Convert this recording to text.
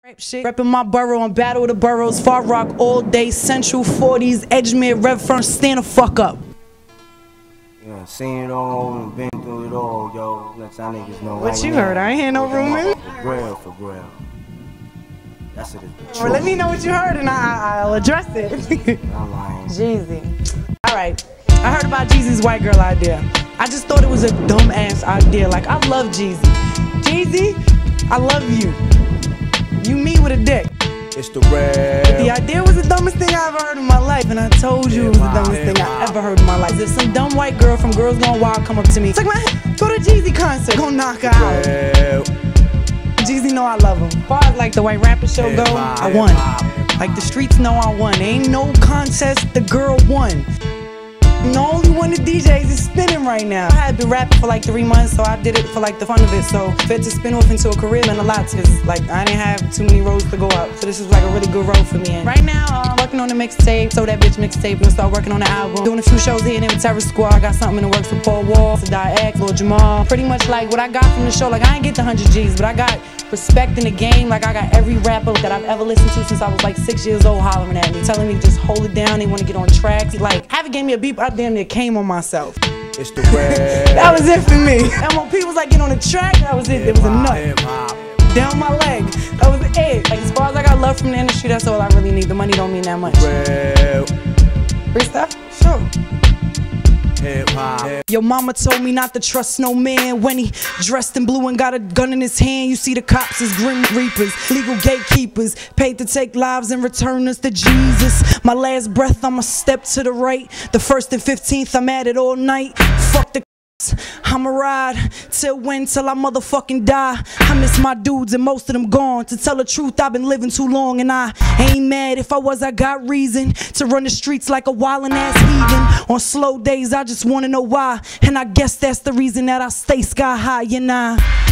Shit. Reppin' my borough on Battle of the Boroughs, Far Rock all day, Central 40s, Edgemere, Redfern, stand the fuck up. Yeah, seen it all and been through it all, yo. Let y'all niggas know. What you heard? I ain't hear no rumors. For real. That's it. Well, let me know what you heard and I'll address it. I'm lying. Jeezy. Alright, I heard about Jeezy's white girl idea. I just thought it was a dumb ass idea. Like, I love Jeezy. Jeezy, I love you. You me with a dick. It's the real. The idea was the dumbest thing I ever heard in my life, and I told you it was the dumbest thing I ever heard in my life. There's some dumb white girl from Girls Gone Wild come up to me. It's like, man, go to a Jeezy concert, go knock her out. Jeezy know I love him. As far as like the white rapper show go, I won. Like the streets know I won. Ain't no contest, the girl won. I'm the only one of the DJs is spinning right now. I had been rapping for like 3 months, so I did it for like the fun of it. So for it to spin off into a career meant a lot, because like I didn't have too many roads to go up. So this is like a really good road for me. And right now I'm working on the mixtape, so that bitch mixtape, and start working on the album. Doing a few shows here and there with Terror Squad. I got something in the works with Paul Wall, Sadai X, Lil Jamal. Pretty much like what I got from the show. Like I ain't get the 100 G's, but I got respect in the game. Like I got every rapper that I've ever listened to since I was like 6 years old hollering at me, telling me to just hold it down. They want to get on tracks. Like Havoc gave me a beat, I damn near came on myself. It's the real. That was it for me. MOP was like, get on the track. That was it. It was a nut. Down my leg. That was it. Like as far as I got love from the industry, that's all I really need. The money don't mean that much. Freestyle? Sure. Your mama told me not to trust no man when he dressed in blue and got a gun in his hand. You see the cops as grim reapers, legal gatekeepers, paid to take lives and return us to Jesus. My last breath, I'm a step to the right. The 1st and 15th, I'm at it all night. Fuck the I'ma ride till when? Till I motherfucking die. I miss my dudes and most of them gone. To tell the truth, I've been living too long, and I ain't mad. If I was, I got reason to run the streets like a wildin' ass heathen. On slow days, I just wanna know why, and I guess that's the reason that I stay sky high, you know.